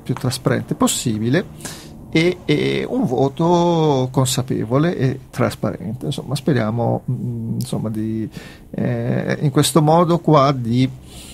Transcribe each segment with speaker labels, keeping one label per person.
Speaker 1: più trasparente possibile, e un voto consapevole e trasparente. Insomma, speriamo insomma in questo modo qua di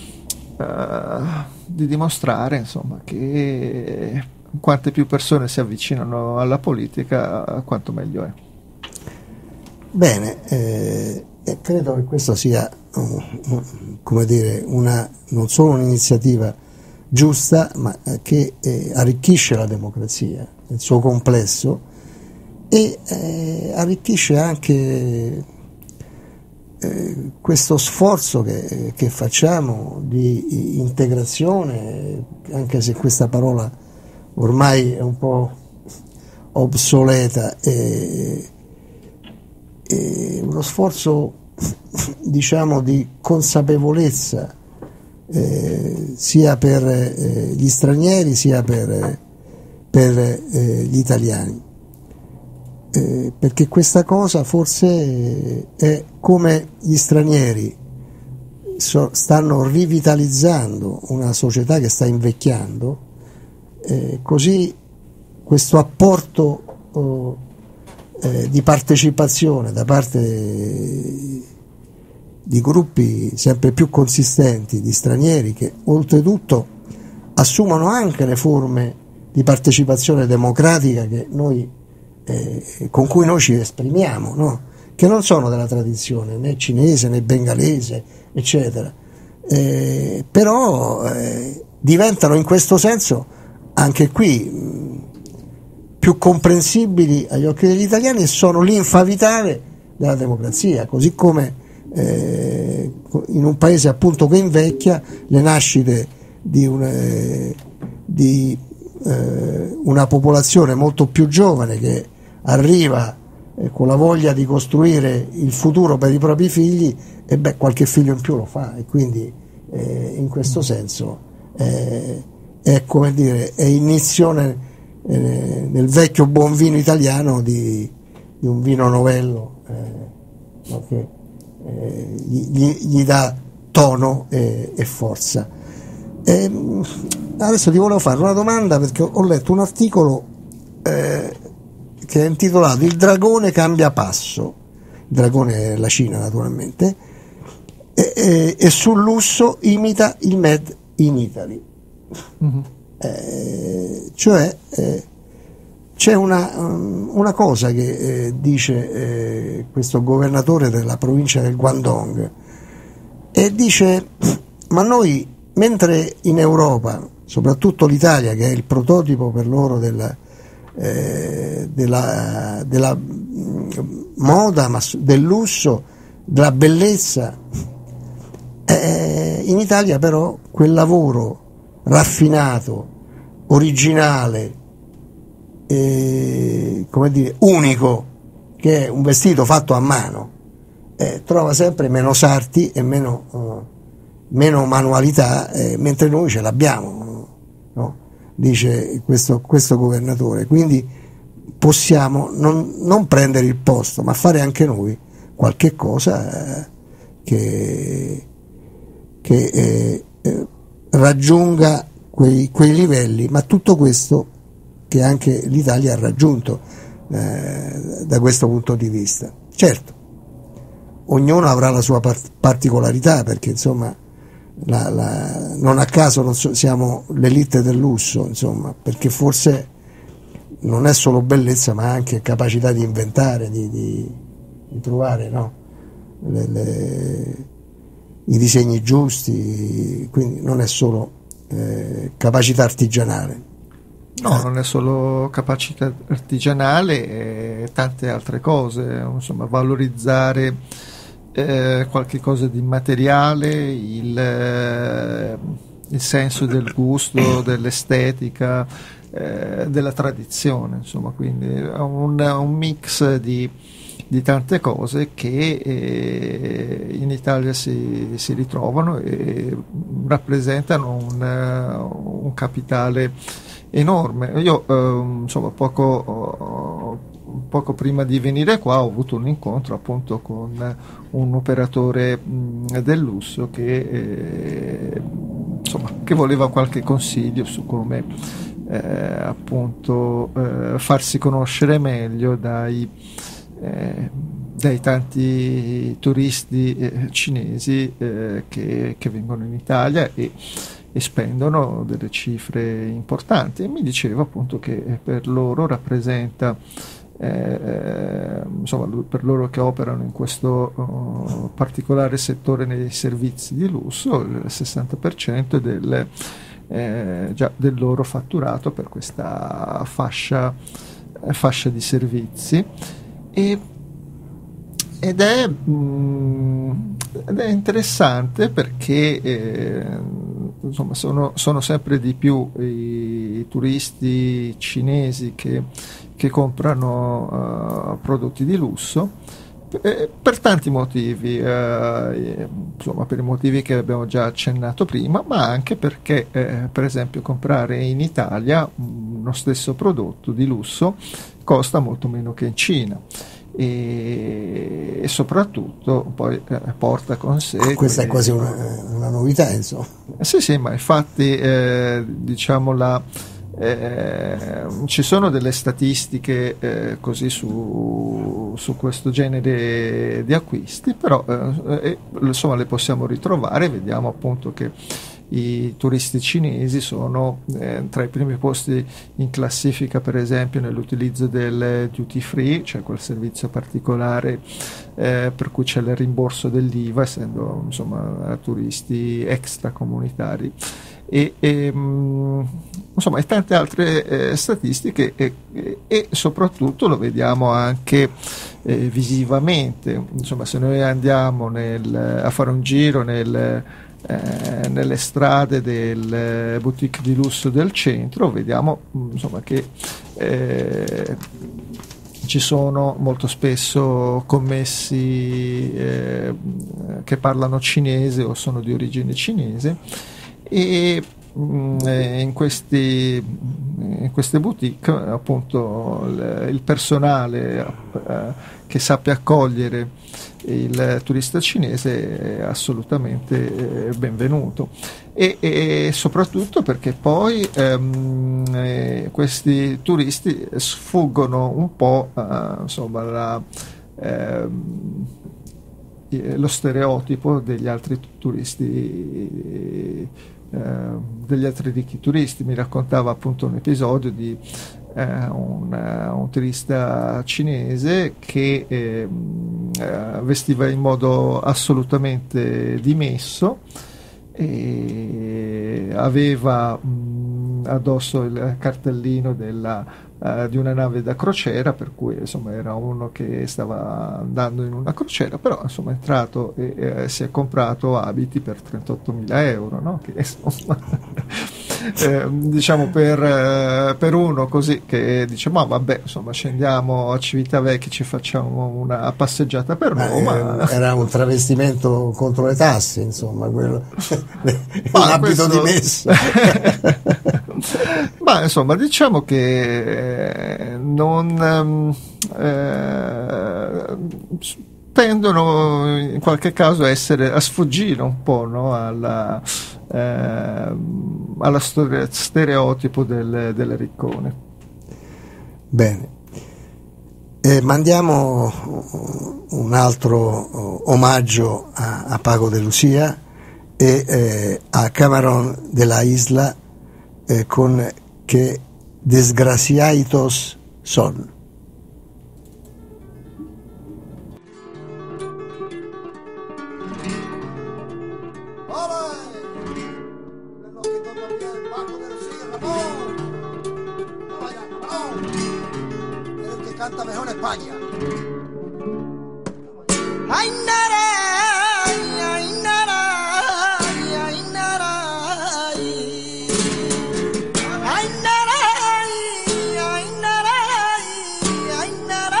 Speaker 1: dimostrare, insomma, che quante più persone si avvicinano alla politica, quanto meglio è.
Speaker 2: Bene, credo che questa sia come dire, non solo un'iniziativa giusta, ma che arricchisce la democrazia nel suo complesso e arricchisce anche questo sforzo che facciamo di integrazione, anche se questa parola ormai è un po' obsoleta, uno sforzo, diciamo, di consapevolezza sia per gli stranieri sia per gli italiani, perché questa cosa forse è come gli stranieri stanno rivitalizzando una società che sta invecchiando, così questo apporto di partecipazione da parte di gruppi sempre più consistenti di stranieri, che oltretutto assumono anche le forme di partecipazione democratica che noi, con cui noi ci esprimiamo, no? Che non sono della tradizione né cinese né bengalese, eccetera, però diventano in questo senso anche qui più comprensibili agli occhi degli italiani e sono linfa vitale della democrazia, così come in un paese appunto che invecchia, le nascite di una popolazione molto più giovane che arriva con la voglia di costruire il futuro per i propri figli, e qualche figlio in più lo fa, e quindi in questo senso è come dire, è inizione nel vecchio buon vino italiano di un vino novello, no, che gli dà tono e forza. Adesso ti volevo fare una domanda, perché ho letto un articolo che è intitolato "Il dragone cambia passo", il dragone è la Cina naturalmente, e sul lusso imita il Made in Italy. Mm-hmm. Cioè c'è una cosa che dice questo governatore della provincia del Guangdong, e dice: ma noi, mentre in Europa, soprattutto l'Italia, che è il prototipo per loro della moda, ma del lusso, della bellezza, in Italia però quel lavoro raffinato, originale, come dire, unico, che è un vestito fatto a mano, trova sempre meno sarti e meno manualità, mentre noi ce l'abbiamo, no? Dice questo governatore. Quindi possiamo non prendere il posto, ma fare anche noi qualche cosa che raggiunga quei livelli, ma tutto questo che anche l'Italia ha raggiunto da questo punto di vista. Certo, ognuno avrà la sua particolarità, perché insomma non a caso siamo l'elite del lusso, insomma, perché forse non è solo bellezza, ma anche capacità di inventare, di trovare, no? I disegni giusti, quindi non è solo capacità artigianale.
Speaker 1: No, non è solo capacità artigianale, tante altre cose, insomma, valorizzare qualche cosa di materiale, il senso del gusto, dell'estetica, della tradizione, insomma, quindi un mix di tante cose che in Italia si ritrovano e rappresentano un capitale enorme. Io insomma poco prima di venire qua ho avuto un incontro appunto con un operatore del lusso che voleva qualche consiglio su come appunto farsi conoscere meglio dai tanti turisti cinesi che vengono in Italia e spendono delle cifre importanti. E mi diceva appunto che per loro rappresenta, insomma, per loro che operano in questo particolare settore nei servizi di lusso, il 60% già del loro fatturato per questa fascia di servizi. Ed è interessante perché insomma sono sempre di più i turisti cinesi che comprano prodotti di lusso per tanti motivi, insomma, per i motivi che abbiamo già accennato prima, ma anche perché per esempio comprare in Italia uno stesso prodotto di lusso costa molto meno che in Cina. E soprattutto poi porta con sé
Speaker 2: questa è quasi una novità, insomma.
Speaker 1: Sì, ma infatti diciamo ci sono delle statistiche così su questo genere di acquisti, però insomma le possiamo ritrovare. Vediamo appunto che i turisti cinesi sono tra i primi posti in classifica, per esempio nell'utilizzo del duty free, cioè quel servizio particolare per cui c'è il rimborso dell'IVA, essendo insomma turisti extracomunitari. Insomma, e tante altre statistiche e soprattutto lo vediamo anche visivamente. Insomma, se noi andiamo a fare un giro nelle strade del boutique di lusso del centro, vediamo insomma che ci sono molto spesso commessi che parlano cinese o sono di origine cinese, e in queste boutique appunto il personale che sappia accogliere il turista cinese è assolutamente benvenuto, e soprattutto perché poi questi turisti sfuggono un po' insomma lo stereotipo degli altri turisti, degli altri ricchi turisti. Mi raccontava appunto un episodio di un turista cinese che vestiva in modo assolutamente dimesso e aveva addosso il cartellino di una nave da crociera, per cui insomma era uno che stava andando in una crociera, però insomma è entrato e si è comprato abiti per 38.000 euro, no? Che insomma diciamo per uno così che dice ma vabbè, insomma scendiamo a Civitavecchia, ci facciamo una passeggiata per Roma.
Speaker 2: Era un travestimento contro le tasse, insomma, quello un abito dimesso.
Speaker 1: Ma insomma diciamo che non tendono in qualche caso a sfuggire un po', no? alla stereotipo del riccone.
Speaker 2: Bene, mandiamo un altro omaggio a Paco de Lucía e a Camarón de la Isla con Que Desgraciaditos Son.
Speaker 3: Canta mejor en España.
Speaker 4: Ay, nara, ay, nara, ay, nara, ay, nara, ay, nara, ay, nara,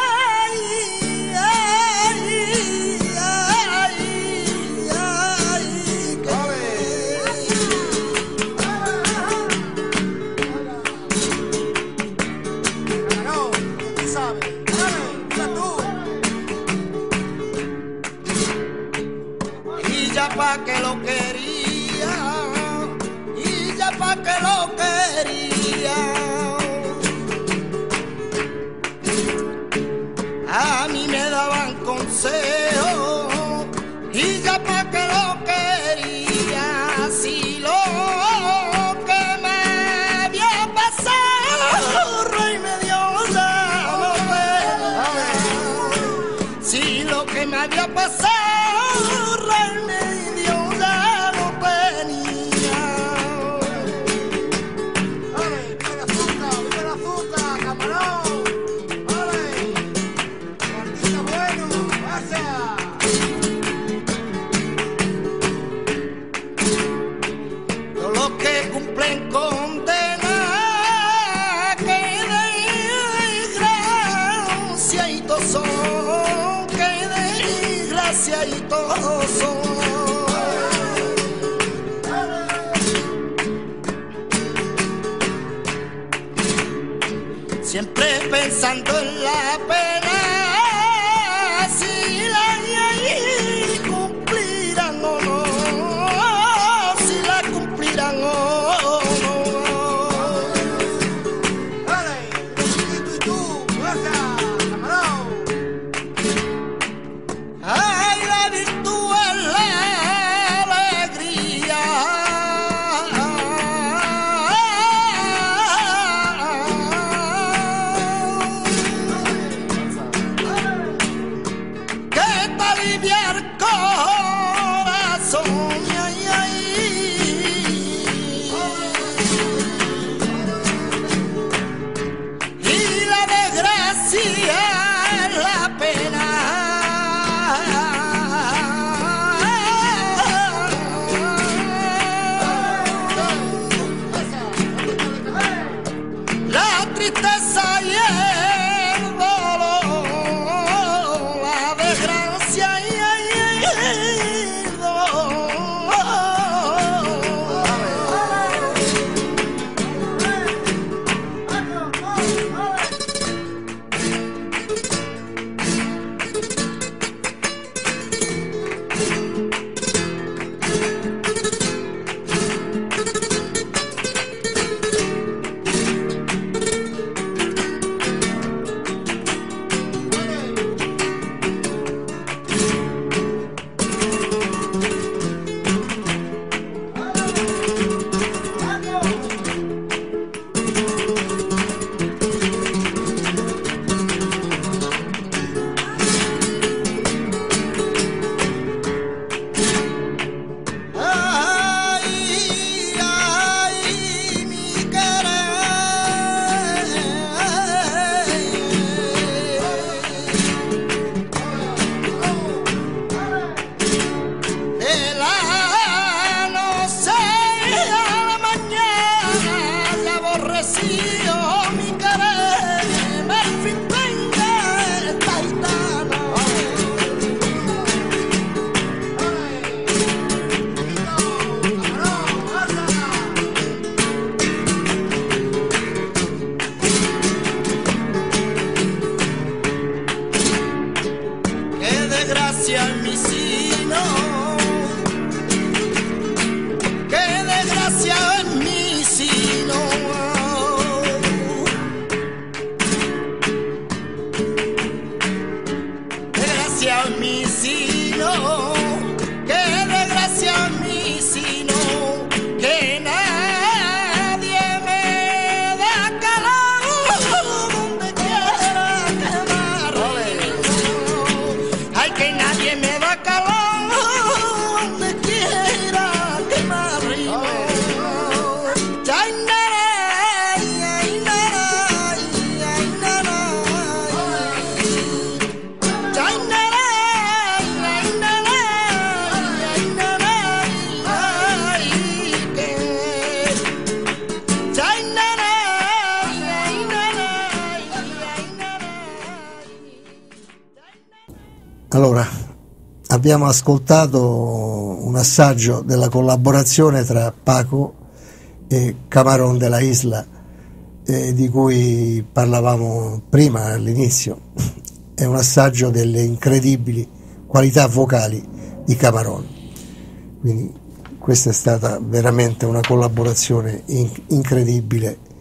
Speaker 4: había pasado remedio ya no tenía.
Speaker 3: ¡Ole! ¡Viva el azúcar, camarón! ¡Ole! ¡Martita bueno! ¡Pasa!
Speaker 4: Todos los que cumplen condena, que desgraciaditos son, que desgraciaditos son. Siempre pensando en la pena, si la cumplirán o no, si la cumplirán o no.
Speaker 3: ¡Ole! ¡Y tú! ¡Pasa, camarón!
Speaker 4: Ay, la virtud es la alegría. Que te alivia el corazón. Ay, ay. Y la desgracia es la pena. La tristeza y el dolor, la desgracia y el dolor. Ay, ay, mi querer. De la noche a la mañana, le aborreció mi querer. Me fintenga esta gitana. Qué desgracia en mi sino, qué desgracia en mi sino. Desgracia en mi sino, qué desgracia en mi sino, que nadie me da calor donde quiera que me arregle. Ay, que nadie me da calor donde quiera que me arregle. Ay, naray, ay, naray, ay, naray. Ay, naray, ay, naray, ay, naray, ay, que. Ay, naray, ay, naray, ay, naray.
Speaker 2: Allora, abbiamo ascoltato un assaggio della collaborazione tra Paco e Camarón de la Isla, di cui parlavamo prima all'inizio. È un assaggio delle incredibili qualità vocali di Camarón. Quindi questa è stata veramente una collaborazione incredibile